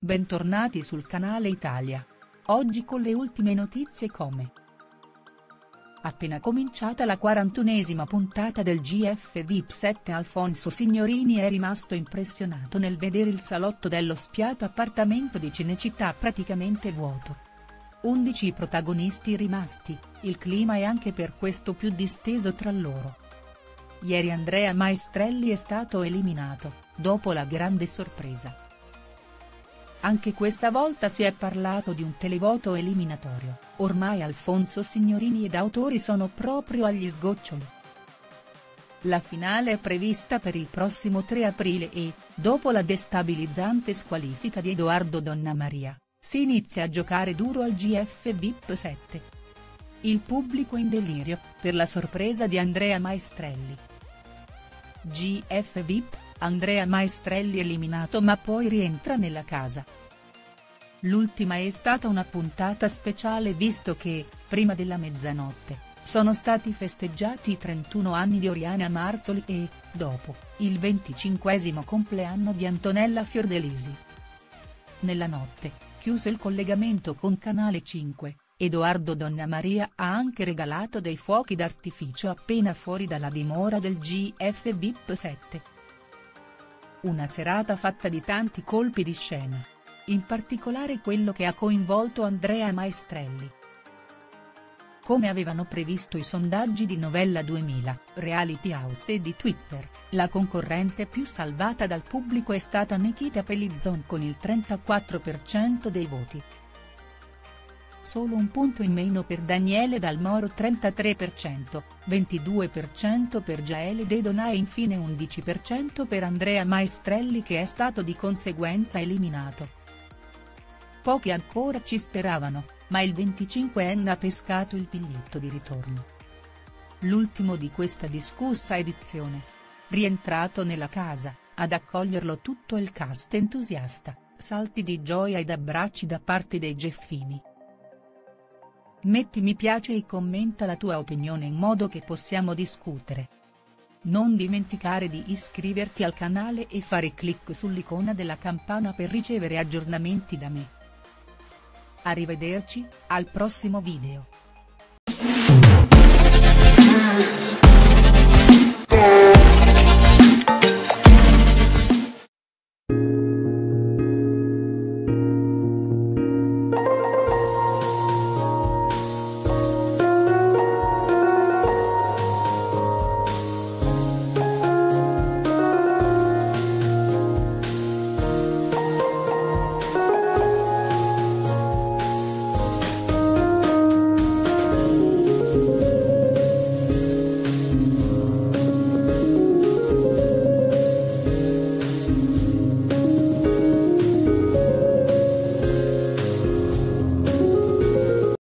Bentornati sul canale Italia. Oggi con le ultime notizie come. Appena cominciata la 41esima puntata del GF VIP 7, Alfonso Signorini è rimasto impressionato nel vedere il salotto dello spiato appartamento di Cinecittà praticamente vuoto. 11 i protagonisti rimasti, il clima è anche per questo più disteso tra loro. Ieri Andrea Maestrelli è stato eliminato, dopo la grande sorpresa. Anche questa volta si è parlato di un televoto eliminatorio, ormai Alfonso Signorini ed autori sono proprio agli sgoccioli. La finale è prevista per il prossimo 3 aprile e, dopo la destabilizzante squalifica di Edoardo Donnamaria, si inizia a giocare duro al GF VIP 7. Il pubblico in delirio, per la sorpresa di Andrea Maestrelli. GF VIP, Andrea Maestrelli eliminato ma poi rientra nella casa. L'ultima è stata una puntata speciale visto che, prima della mezzanotte, sono stati festeggiati i 31 anni di Oriana Marzoli e, dopo, il 25° compleanno di Antonella Fiordelisi. Nella notte, chiuso il collegamento con Canale 5, Edoardo Donnamaria ha anche regalato dei fuochi d'artificio appena fuori dalla dimora del GF VIP 7. Una serata fatta di tanti colpi di scena. In particolare quello che ha coinvolto Andrea Maestrelli. Come avevano previsto i sondaggi di Novella 2000, Reality House e di Twitter, la concorrente più salvata dal pubblico è stata Nikita Pellizzon con il 34% dei voti. Solo un punto in meno per Daniele Dal Moro 33%, 22% per Jaele De Donà e infine 11% per Andrea Maestrelli che è stato di conseguenza eliminato. Pochi ancora ci speravano, ma il 25enne ha pescato il biglietto di ritorno. L'ultimo di questa discussa edizione. Rientrato nella casa, ad accoglierlo tutto il cast entusiasta, salti di gioia ed abbracci da parte dei Geffini. Metti mi piace e commenta la tua opinione in modo che possiamo discutere. Non dimenticare di iscriverti al canale e fare clic sull'icona della campana per ricevere aggiornamenti da me. Arrivederci, al prossimo video.